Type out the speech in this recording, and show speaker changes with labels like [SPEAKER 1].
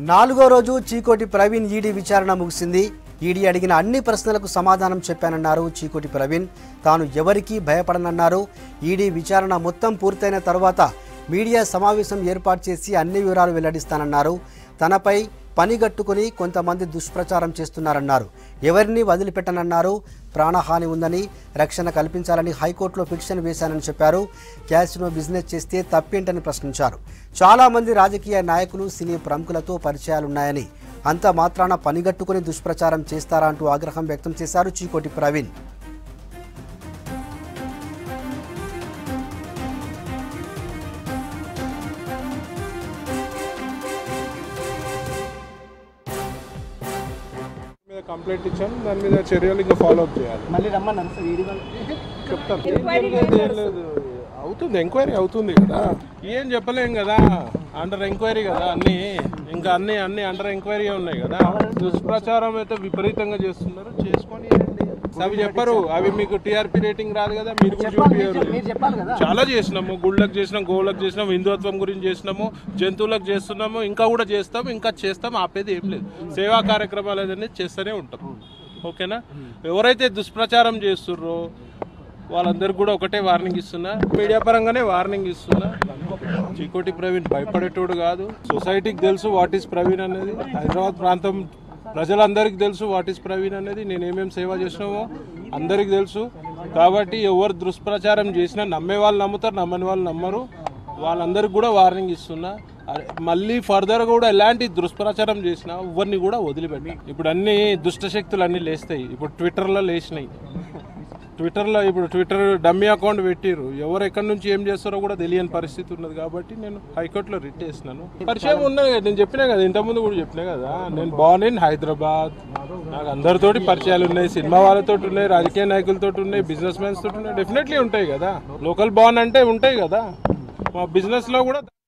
[SPEAKER 1] నాలుగో రోజు చీకోటి ప్రవీణ్ ఈడీ విచారణ ముగిసింది. ఈడీ అడిగిన అన్ని ప్రశ్నలకు సమాధానం చెప్పానన్నారు చీకోటి ప్రవీణ్. తాను ఎవరికీ భయపడనన్నారు. ఈడీ విచారణ మొత్తం పూర్తయిన తర్వాత మీడియా సమావేశం ఏర్పాటు చేసి అన్ని వివరాలు వెల్లడిస్తానన్నారు. తనపై పనిగట్టుకుని కొంతమంది దుష్ప్రచారం చేస్తున్నారన్నారు. ఎవరిని వదిలిపెట్టనన్నారు. ప్రాణహాని ఉందని, రక్షణ కల్పించాలని హైకోర్టులో పిటిషన్ వేశానని చెప్పారు. క్యాసినో బిజినెస్ చేస్తే తప్పేంటని ప్రశ్నించారు. చాలామంది రాజకీయ నాయకులు, సినీ ప్రముఖులతో పరిచయాలున్నాయని, అంత మాత్రాన పనిగట్టుకుని దుష్ప్రచారం చేస్తారా అంటూ ఆగ్రహం వ్యక్తం చేశారు చీకోటి ప్రవీణ్.
[SPEAKER 2] కంప్లైంట్ ఇచ్చాను, దాని మీద చర్యలు ఇంకా ఫాలో అప్ చేయాలి.
[SPEAKER 3] మళ్ళీ రమ్మన్నారు సార్ ఈడీ వాళ్ళు
[SPEAKER 2] చెప్తాను. అవుతుంది, ఎంక్వైరీ అవుతుంది కదా, ఏం చెప్పలేం కదా, అండర్ ఎంక్వైరీ కదా అన్ని, ఇంకా అన్ని అండర్ ఎంక్వైరీ ఉన్నాయి కదా. దుష్ప్రచారం అయితే విపరీతంగా చేస్తున్నారు, చేసుకొని అవి చెప్పరు. అవి మీకు టీఆర్పీ రేటింగ్ రాదు కదా, మీరు కూడా చూపించారు. చాలా చేసినాము, గుళ్ళకు చేసినాం, గోవులకు చేసినాం, హిందుత్వం గురించి చేసినాము, జంతువులకు చేస్తున్నాము, ఇంకా కూడా చేస్తాము, ఇంకా చేస్తాం, ఆపేది ఏం లేదు. సేవా కార్యక్రమాలు ఏదైనా చేస్తూనే ఉంటాం. ఓకేనా? ఎవరైతే దుష్ప్రచారం చేస్తుర్రో వాళ్ళందరికీ కూడా ఒకటే వార్నింగ్ ఇస్తున్నా, మీడియా పరంగానే వార్నింగ్ ఇస్తున్నా. చీకోటి ప్రవీణ్ భయపడేటోడు కాదు. సొసైటీకి తెలుసు వాట్ ఈస్ ప్రవీణ్ అనేది, హైదరాబాద్ ప్రాంతం ప్రజలందరికీ తెలుసు వాట్ ఈస్ ప్రవీణ్ అనేది, నేనేమేమి సేవ చేసినామో అందరికీ తెలుసు. కాబట్టి ఎవరు దుష్ప్రచారం చేసినా నమ్మే వాళ్ళు నమ్ముతారు, నమ్మని వాళ్ళు నమ్మరు. వాళ్ళందరికీ కూడా వార్నింగ్ ఇస్తున్నా. మళ్ళీ ఫర్దర్ కూడా ఎలాంటి దుష్ప్రచారం చేసినా ఎవరిని కూడా వదిలిపెట్టి. ఇప్పుడు అన్ని దుష్టశక్తులు అన్నీ లేస్తాయి. ఇప్పుడు ట్విట్టర్లో లేచినాయి. ఇప్పుడు ట్విట్టర్ డమ్మీ అకౌంట్ పెట్టిరు, ఎవరు ఎక్కడి నుంచి ఏం చేస్తారో కూడా తెలియని పరిస్థితి ఉన్నది. కాబట్టి నేను హైకోర్టులో రిట్ చేసినాను. పరిచయం ఉన్నది కదా, నేను చెప్పినా కదా, ఇంతకుముందు కూడా చెప్పినా కదా, నేను బార్న్ ఇన్ హైదరాబాద్. నాకు అందరితోటి పరిచయాలు ఉన్నాయి, సినిమా వాళ్ళతో ఉన్నాయి, రాజకీయ నాయకులతో ఉన్నాయి, బిజినెస్ మ్యాన్స్ తోటి ఉన్నాయి. డెఫినెట్లీ ఉంటాయి కదా, లోకల్ బార్న్ అంటే ఉంటాయి కదా. మా బిజినెస్లో కూడా